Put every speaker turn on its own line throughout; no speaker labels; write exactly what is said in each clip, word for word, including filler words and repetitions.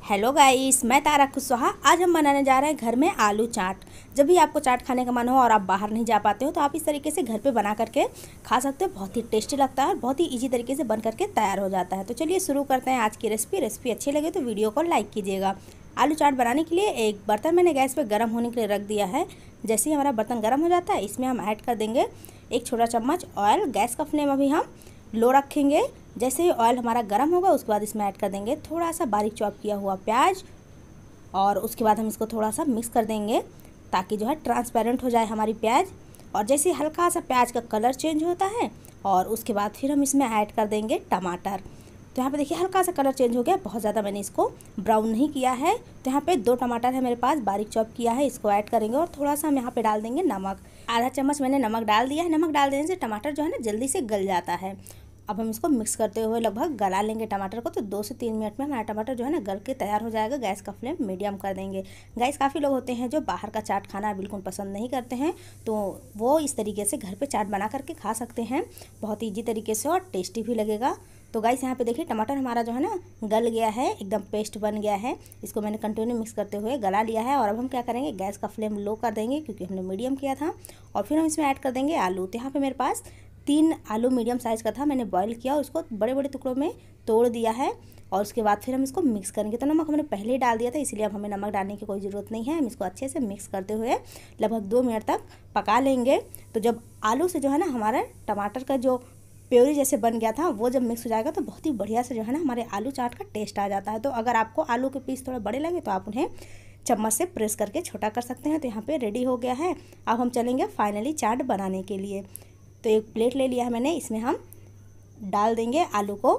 Hello guys, मैं तारा कुशवाहा। आज हम बनाने जा रहे हैं घर में आलू चाट। जब भी आपको चाट खाने का मन हो और आप बाहर नहीं जा पाते हो तो आप इस तरीके से घर पे बना करके खा सकते हो। बहुत ही टेस्टी लगता है और बहुत ही इजी तरीके से बन करके तैयार हो जाता है। तो चलिए शुरू करते हैं आज की रेसिपी। रेसिपी अच्छी लगे तो वीडियो को लाइक कीजिएगा। आलू चाट बनाने के लिए एक बर्तन मैंने गैस पर गर्म होने के लिए रख दिया है। जैसे ही हमारा बर्तन गर्म हो जाता है इसमें हम ऐड कर देंगे एक छोटा चम्मच ऑयल। गैस का फ्लेम अभी हम लो रखेंगे। जैसे ही ऑयल हमारा गर्म होगा उसके बाद इसमें ऐड कर देंगे थोड़ा सा बारीक चॉप किया हुआ प्याज और उसके बाद हम इसको थोड़ा सा मिक्स कर देंगे ताकि जो है ट्रांसपेरेंट हो जाए हमारी प्याज। और जैसे ही हल्का सा प्याज का कलर चेंज होता है और उसके बाद फिर हम इसमें ऐड कर देंगे टमाटर। तो यहाँ पे देखिए हल्का सा कलर चेंज हो गया, बहुत ज़्यादा मैंने इसको ब्राउन नहीं किया है। तो यहाँ पे दो टमाटर है मेरे पास, बारीक चॉप किया है, इसको ऐड करेंगे और थोड़ा सा हम यहाँ पे डाल देंगे नमक। आधा चम्मच मैंने नमक डाल दिया है। नमक डाल देने से टमाटर जो है ना जल्दी से गल जाता है। अब हम इसको मिक्स करते हुए लगभग गला लेंगे टमाटर को। तो दो से तीन मिनट में हमारा टमाटर जो है ना गल के तैयार हो जाएगा। गैस का फ्लेम मीडियम कर देंगे। गैस काफ़ी लोग होते हैं जो बाहर का चाट खाना बिल्कुल पसंद नहीं करते हैं, तो वो इस तरीके से घर पे चाट बना करके खा सकते हैं। बहुत ईजी तरीके से और टेस्टी भी लगेगा। तो गाइस यहाँ पे देखिए टमाटर हमारा जो है ना गल गया है, एकदम पेस्ट बन गया है। इसको मैंने कंटिन्यू मिक्स करते हुए गला लिया है। और अब हम क्या करेंगे, गैस का फ्लेम लो कर देंगे क्योंकि हमने मीडियम किया था। और फिर हम इसमें ऐड कर देंगे आलू। तो यहाँ पे मेरे पास तीन आलू मीडियम साइज़ का था, मैंने बॉईल किया और उसको बड़े बड़े टुकड़ों में तोड़ दिया है। और उसके बाद फिर हम इसको मिक्स करेंगे। तो नमक हमने पहले ही डाल दिया था इसलिए अब हमें नमक डालने की कोई ज़रूरत नहीं है। हम इसको अच्छे से मिक्स करते हुए लगभग दो मिनट तक पका लेंगे। तो जब आलू से जो है ना हमारा टमाटर का जो प्योरी जैसे बन गया था वो जब मिक्स हो जाएगा तो बहुत ही बढ़िया से जो है ना हमारे आलू चाट का टेस्ट आ जाता है। तो अगर आपको आलू के पीस थोड़े बड़े लगे तो आप उन्हें चम्मच से प्रेस करके छोटा कर सकते हैं। तो यहाँ पे रेडी हो गया है। अब हम चलेंगे फाइनली चाट बनाने के लिए। तो एक प्लेट ले लिया है मैंने, इसमें हम डाल देंगे आलू को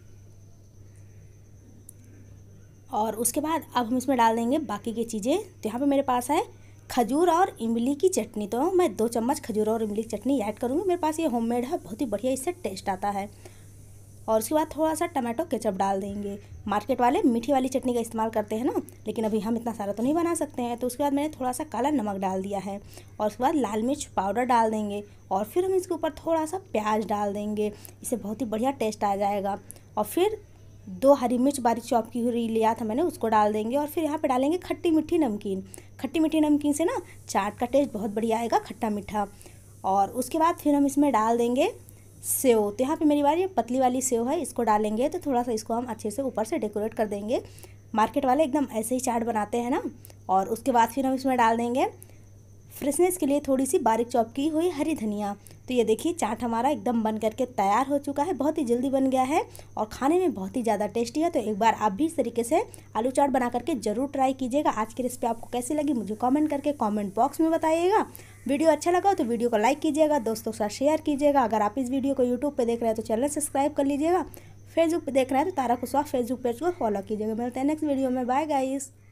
और उसके बाद अब हम इसमें डाल देंगे बाकी की चीज़ें। तो यहाँ पे मेरे पास है खजूर और इमली की चटनी। तो मैं दो चम्मच खजूर और इमली की चटनी ऐड करूँगी। मेरे पास ये होममेड है, बहुत ही बढ़िया इससे टेस्ट आता है। और उसके बाद थोड़ा सा टमाटो केचप डाल देंगे। मार्केट वाले मीठी वाली चटनी का इस्तेमाल करते हैं ना, लेकिन अभी हम इतना सारा तो नहीं बना सकते हैं। तो उसके बाद मैंने थोड़ा सा काला नमक डाल दिया है और उसके बाद लाल मिर्च पाउडर डाल देंगे। और फिर हम इसके ऊपर थोड़ा सा प्याज डाल देंगे, इससे बहुत ही बढ़िया टेस्ट आ जाएगा। और फिर दो हरी मिर्च बारीक चॉप की हुई लिया था मैंने, उसको डाल देंगे। और फिर यहाँ पे डालेंगे खट्टी मीठी नमकीन। खट्टी मीठी नमकीन से ना चाट का टेस्ट बहुत बढ़िया आएगा, खट्टा मीठा। और उसके बाद फिर हम इसमें डाल देंगे सेव। तो यहाँ पे मेरी बार ये पतली वाली सेव है, इसको डालेंगे। तो थोड़ा सा इसको हम अच्छे से ऊपर से डेकोरेट कर देंगे। मार्केट वाले एकदम ऐसे ही चाट बनाते हैं ना। और उसके बाद फिर हम इसमें डाल देंगे फ्रेशनेस के लिए थोड़ी सी बारीक चॉप की हुई हरी धनिया। तो ये देखिए चाट हमारा एकदम बन करके तैयार हो चुका है। बहुत ही जल्दी बन गया है और खाने में बहुत ही ज़्यादा टेस्टी है। तो एक बार आप भी इस तरीके से आलू चाट बना करके ज़रूर ट्राई कीजिएगा। आज की रेसिपी आपको कैसी लगी मुझे कमेंट करके कमेंट बॉक्स में बताइएगा। वीडियो अच्छा लगा तो वीडियो को लाइक कीजिएगा, दोस्तों के साथ शेयर कीजिएगा। अगर आप इस वीडियो को यूट्यूब पर देख रहे हैं तो चैनल सब्सक्राइब कर लीजिएगा। फेसबुक पर देख रहे हैं तो तारा कुशवाहा फेसबुक पेज को फॉलो कीजिएगा। मिलते हैं नेक्स्ट वीडियो में। Bye guys.